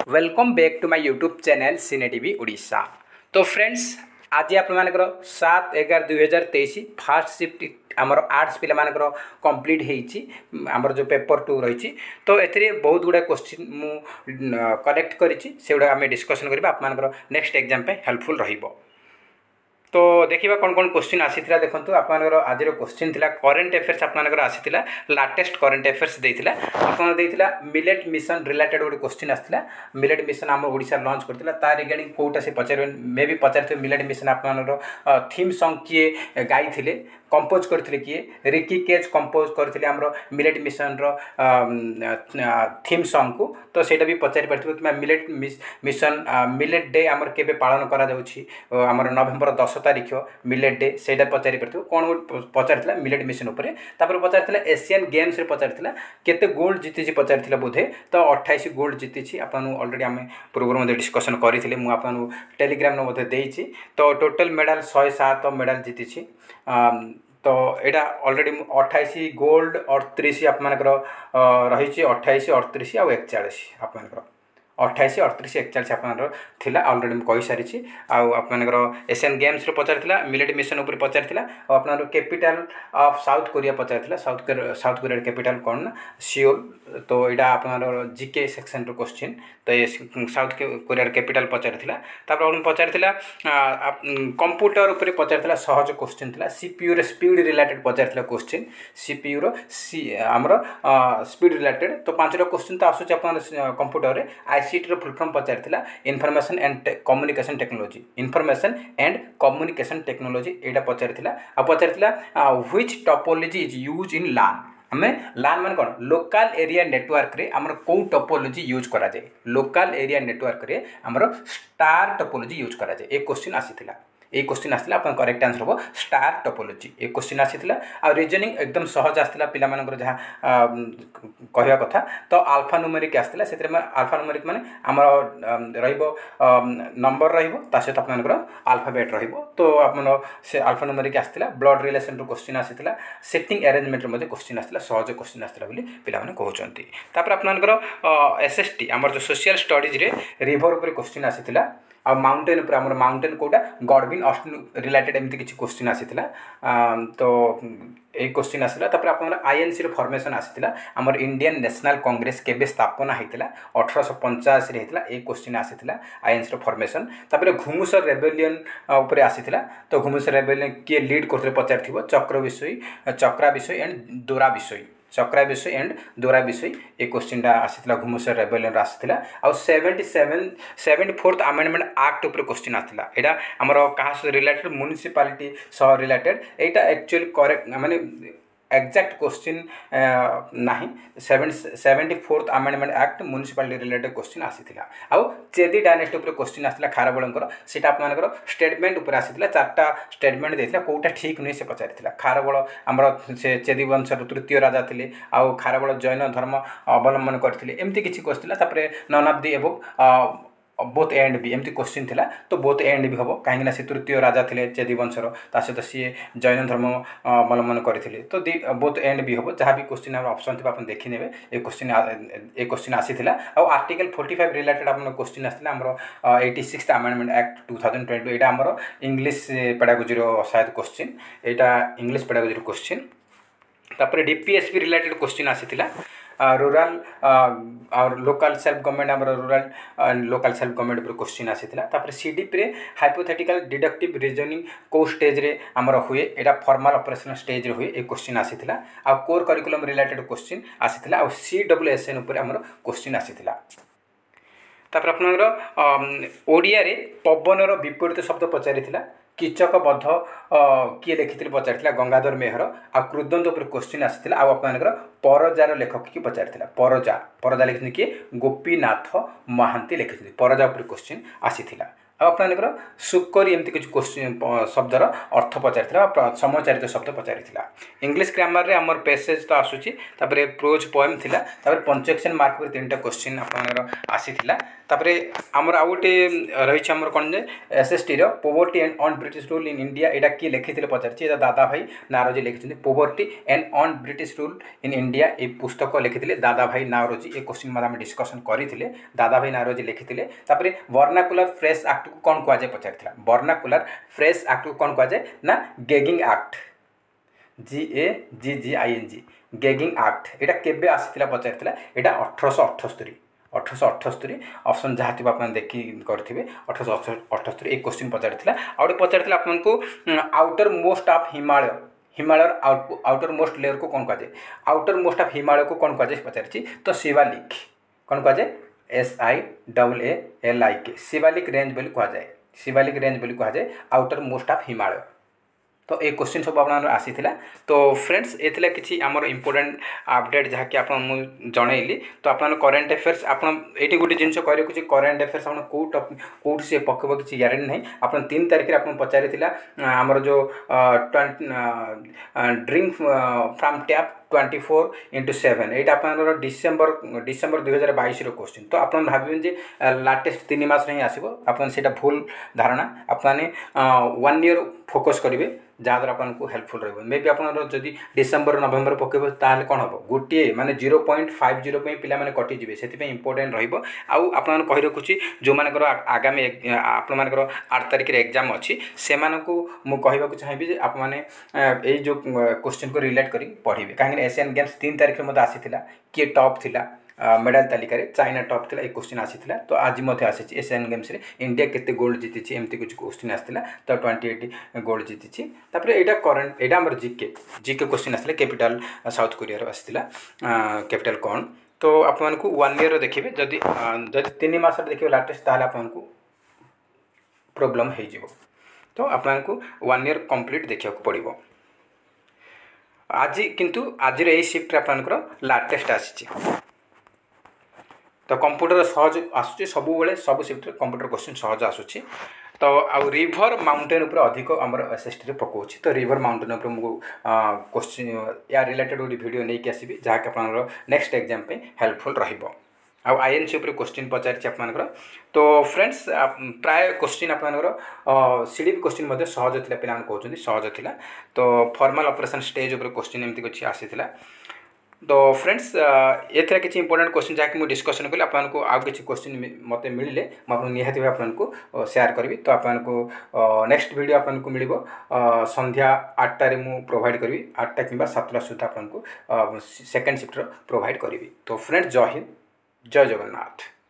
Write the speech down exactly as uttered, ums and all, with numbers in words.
Welcome back to my YouTube channel cine TV Odisha. तो friends आज आप सात एगार दुई हजार तेईस फास्ट शिफ्ट आमर आर्ट्स पिला मानकर कंप्लीट होती आमर जो पेपर टू रही तो ए बहुत गुड़ा क्वेश्चन मु कलेक्ट करी से गुड़ा आम डिस्कसन करवा आप नेक्स्ट एग्जाम हेल्पफुल रहिबो। तो देखिए कौन कौन क्वेश्चन आसी देखो आप आज क्वेश्चन थी करेन्ट अफेयर्स आपर आसी लाटेस्ट करेन्ट अफेयर्स देता आप मिलेट मिशन रिलेटेड गोटे क्वेश्चन आसाला मिलेट मिशन आम ओडिशा लॉन्च करता तार रिगार्डिंग कौटा से पचार मे भी पचार मिलेट मिशन आप थीम सॉन्ग किए गाई कंपोज करते किए रिकी केज कंपोज करते आम मिलेट मिशन थीम सॉन्ग को तो सेटा भी पचारि पार्थिबो कि मिलेट मिशन मिलेट डे आमर केबे पालन करा जाउछि आमर नवेम्बर दस तारिख मिलेट डे सेटा पचारि पार्थिबो कोन पचारिथिला मिलेट मिशन उपरे तापर पचारिथिला एशियन गेम्स रे पचारिथिला केते गोल्ड जीतिछि पचारिथिला बोधे तो अट्ठाईस गोल्ड जीतिछि आपन ऑलरेडी आमे प्रोग्राम मध्ये डिस्कशन करिथिले मु आपन टेलीग्राम न मध्ये देइछि तो टोटल मेडल एक सौ सात मेडल जीतिछि तो यहाँ ऑलरेडी अट्ठाईस गोल्ड अड़तीस आप रही अट्ठाईस अड़तीस आ एकचाश आप अट्ठाईस अड़तीस एकचाश आपला ऑलरेडी मुझे कही सारी आपर एशियन गेम्स पचार मिलेट मिशन उपर पचार आप कैपिटल ऑफ साउथ कोरिया पचार साउथ साउथ कोरिया कैपिटल कौन ना सियोल तो यहाँ आप जीके सेक्शन क्वेश्चन तो ये साउथ कोरिया कैपिटल पचार पचार कंप्यूटर उपर पचार सहज क्वेश्चन था सीपीयू स्पीड रिलेटेड पचार क्वेश्चन सीपीयू सी आमर स्पीड रिलेटेड तो पांचटा क्वेश्चन तो आसूँ कंप्यूटर आईसीटी फुल फॉर्म पचार information and communication technology information and communication technology यहाँ पचार आ पचार which topology is use in LAN आम लान मान कौन लोकल एरिया नेटवर्क रे आमर कौ टोपोलॉजी यूज करा जाए लोकल एरिया नेटवर्क रे आमर स्टार टोपोलॉजी यूज करा जाए एक क्वेश्चन आसीथिला ये क्वेश्चन आसला आप करेक्ट आंसर हम स्टार टोपोलॉजी एक क्वेश्चन आसीथिला आ रीजनिंग एकदम सहज आसला पिला मानकर जहाँ कहवा कथा तो अल्फा न्यूमेरिक आसला से अल्फा न्यूमेरिक माने आमर रहिबो नंबर रहिबो ता सहित आपनकर अल्फाबेट रहिबो तो आपन से अल्फा न्यूमेरिक आसला ब्लड रिलेशन रो क्वेश्चन आसीथिला सेटिंग अरेंजमेंट मध्ये क्वेश्चन आसला सहज क्वेश्चन आसला बोली पिला माने कहउचंती तापर आपनकर एसएसटी आमर जो सोशल स्टडीज रे रिवर ऊपर क्वेश्चन आसीथिला आ माउंटेन उपर आमर माउंटेन कोटा गॉडविन ऑस्टिन रिलेटेड एमती किसी क्वेश्चन आसीथिला तो एक क्वेश्चन आसला तापर आपन आईएनसी रो फॉर्मेशन आसीथिला आमर इंडियन नेशनल कांग्रेस केबे स्थापना हेतिला अठारह सौ पचासी रे हेतिला एक क्वेश्चन आसीथिला आईएनसी रो फॉर्मेशन तापर घुमुसर रेबेलियन ऊपर आसीथिला तो घुमुसर रेबेलियन के लीड करते पचारथिबो चक्र विषय चक्रा विषय एंड दोरा विषय चक्रा विषय एंड दोरा विषय एक क्वेश्चन आसीथिला घुमुसर रेबेलियन आसीथिला आ seventy seven seventy fourth amendment act ऊपर क्वेश्चन आसीथिला एटा हमर कहा से रिलेटेड म्युनिसिपालिटी सह रिलेटेड एटा एक्चुअली करेक्ट माने एक्जाक्ट क्वेश्चन नाही seventy fourth amendment act municipality related question आसीथिला आउ चेदी डायनेस्टी ऊपर क्वेश्चन आसीथिला खारबळंकर सेटा आपनकर स्टेटमेंट ऊपर आसीथिला चारटा स्टेटमेंट देथिला कोटा ठीक नै से पचारिथिला खारबळ हमर से चेदी वंश तृतीय राजा थिले आउ खारबळ जैन धर्म अवलंबन करथिले एमती किछि क्वेश्चन तापरे none of the above both and भी एमती क्वेश्चन थिला तो बोथ एंड भी हम कहीं से तृतीय राजा थे चेदी वंशर ता सहित सी जैन धर्म अवलंबन करते तो दी बोथ एंड भी हम जहाँ भी क्वेश्चन ऑप्शन थी आप देखने एक क्वेश्चन एक क्वेश्चन आसीथिला आ आर्टिकल फोर्टी फाइव रिलेटेड आप क्वेश्चन आसला आमर eighty six amendment act two thousand twenty यहाँ आमर इंग्लिश पेडागोजी शायद क्वेश्चन यहाँ इंग्लिश पेडागोजी क्वेश्चन तापर डीपीएसपी रिलेटेड क्वेश्चन आसीथिला रूरल और लोकल सेल्फ गवर्नमेंट आम रूरल लोकल सेल्फ गवर्नमेंट ऊपर क्वेश्चन आसीथिला तापर सीडीपी रे हाइपोथेटिकल डिडक्टिव रीजनिंग को स्टेज रे आमर हुए एटा फॉर्मल ऑपरेशनल स्टेज रे हुए एक क्वेश्चन आसीथिला आ कोर करिकुलम रिलेटेड क्वेश्चन आसीथिला आ सीडब्ल्यूएसएन ऊपर आमर क्वेश्चन आसीथिला तापर आपनकर ओडिया रे पवनर विपरीत शब्द पचारिथिला कीचक बध किए लिखि पचार गंगाधर मेहर आ क्रुदंत उपर क्वेश्चन आसाला आपर परजार लेखक कि पचार परजा परजा लिखि किए गोपीनाथ महांती लिखि परजा उपर क्वेश्चन आसीला आपनकर सुकरी एमती कुछ क्वेश्चन शब्दर अर्थ पचारि समचारित शब्द पचारि इंग्लिश ग्रामर रे हमर पैसेज तो आसुची तापरे प्रोज पोएम थिला तापरे पंचेक्शन मार्क पर तीनटा क्वेश्चन आपनकर आसीथिला तापरे हमर आउटे रहिछ हमर कोन जे एसएसटी रो poverty and on British rule in India एटा की लिखिथिले पचारछि एटा दादा भाई नारोजी लिखिछन्ति poverty and on British rule in India ए पुस्तक लिखिथिले दादा भाई नारोजी ए क्वेश्चन मध्ये हम डिस्कशन करिथिले दादा भाई नारोजी लिखिथिले तापरे वर्नाकुलर फ्रेश एक्ट को कोन कुआ जाय पचारथिला वर्नाकुलर फ्रेश एक्ट को कोन कुआ जाय ना gagging act G A G G I N G gagging act एटा केबे आसीथिला पचारथिला एटा अठारह अठहत्तर अठारह अठहत्तर ऑप्शन जहाँ थी आप देखी करेंगे अठारह अठहत्तर एक क्वेश्चन पचारि आउटे पचारि आपको outermost of Himalaya Himalaya outermost layer को कौन कहुए आउटर मोस्ट ऑफ हिमालय को कौन कहुए पचारि तो शिवालिक कौन कहुए S I double A L I K Shivalik range बोली कहुए शिवालिक रेंज बोली कहुए आउटर मोस्ट ऑफ हिमालय तो ये क्वेश्चन सब आप आसी तो फ्रेंड्स ये किसी आमर इंपोर्टेंट अपडेट जहाँकि आप जनइली तो आप करेन्ट अफेयर्स आपड़ी गोटे जिन करें करेन्ट अफेयर्स आप कौ टॉपिक कौट सी पकेब किसी ग्यारंटी नहीं आप तीन तारीख में आप पचारि आमर जो drink from tap twenty four into seven यहाँ आप डिसेम्बर डिसेम्बर दुई हजार बैश क्वेश्चन तो आप भावे लाटेस्ट तीन मास ही आसो आपटा भूल धारणा आपने वन ईयर फोकस करेंगे जहाँद्वारा आपको हेल्पफुल रही मे भी आप डिसेम्बर नवेम्बर पकेब ताल कौन हम गोटे माने जीरो पॉइंट फाइव जीरो पे कटिजे से इंपोर्टेंट रही कही रखुच्छी जो मानकर आगामी आपण मानकर आठ तारीख एग्जाम अच्छी से कहवाक चाहिए आप जो क्वेश्चन को रिलेट कर पढ़े कहीं एशियन गेम्स तीन तारीख में आसी किए टॉप थिला मेडल तालिका चाइना टॉप थिला एक क्वेश्चन आसी तो आज आसी एशियन गेम्स रे इंडिया केते गोल्ड जीति एमती कुछ क्वेश्चन आसाला तो ट्वेंटी एट गोल्ड जीति यहाँ करेन्ट यहाँ आम जिके जिके क्वेश्चन आसाला कैपिटल साउथ कोरिया आसाला कैपिटल कौन तो आपको वन ईयर देखिए जदि जदि तीन मास देखिए लाटेस्ट ताल आपको प्रोब्लेम हो तो आपको वन ईयर कंप्लीट देखा पड़ो आज किंतु आज यही शिफ्ट आपंकर लाटेस्ट आसी तो कंप्यूटर सहज आसूँ सब बेले सब शिफ्ट कंप्यूटर क्वेश्चन सहज आसूँ तो आउ रिवर माउंटेन उपर अधिक आम एसएसटी पकाउछि तो रिवर माउंटेन उपर मुझे क्वेश्चन या रिलेटेड गोटे वीडियो नहीं आसबि जहाँकि आप नेक्स्ट एग्जाम पे हेल्पफुल रहिबो आउ आईएनसी उपर क्वेश्चन पचारि आपर तो फ्रेंड्स प्राय क्वेश्चन आपर सीडीपी क्वेश्चन मध्य सहज था पे कहते सहज था तो फॉर्मल ऑपरेशन स्टेज उपर क्वेश्चन एमती कुछ आसी तो फ्रेंड्स ये किसी इंपोर्टेंट क्वेश्चन जहाँकि मुझे डिस्कसन कली आपको आउ किसी क्वेश्चन मत मिले मुझे निहाती भाव आपको शेयर करी तो आपको नेक्स्ट वीडियो आपको मिल संध्या आठटारे मु प्रोवाइड करी आठटा कि सातटा सुधा आपको सेकेंड शिफ्ट प्रोवाइड करी तो फ्रेंड्स जय हिंद जय जगन्नाथ।